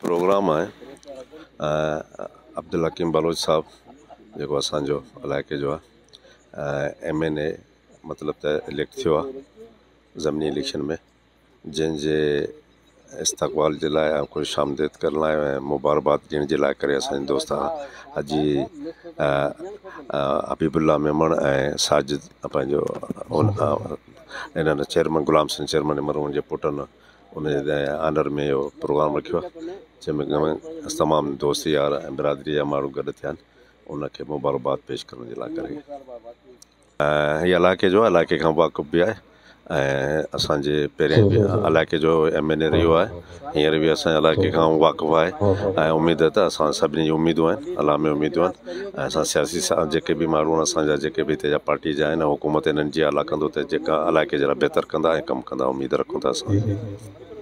Programme है अब्दुल हकीम बलोच साहब जेको असांजो इलाइक़े जो आहे MNA मतिलबु त इलेक्ट थियो आहे ज़मीनी इलेक्शन में, जंहिंजे इस्तक़बाल जे लाइ ऐं ख़ुशि आमदेद करण लाइ ऐं मुबारकबाद ॾियण जे लाइ करे असांजे दोस्त हाजी हबीबुल्ला मेमण ऐं साजिद पंहिंजो इन्हनि चेयरमैन गुलाम सिंह चेयरमैन मरून जे पुटनि उनजे ऑनर में इहो प्रोग्राम रखियो आहे, जंहिंमें तमामु दोस्त यार ऐं बिरादरी जा माण्हू गॾु थिया आहिनि उनखे मुबारकबाद पेश करण जे लाइ करे। हीअ इलाइक़े जो इलाइक़े खां वाक़ुफ़ बि आहे ऐं असांजे पहिरें बि इलाइक़े जो MNA रहियो आहे, हींअर बि असांजे इलाइक़े खां वाक़ुफ़ आहे ऐं उमेदु आहे त असां सभिनी जी उमेदूं आहिनि, अला में उमेदूं आहिनि ऐं असां सियासी जेके बि माण्हू आहिनि असांजा जेके बि हिते जा पार्टी जा आहिनि हुकूमत इन्हनि जी आला कंदो त जेका इलाइक़े जे लाइ बहितर कंदा ऐं कमु कंदा, उमेदु रखूं था असां।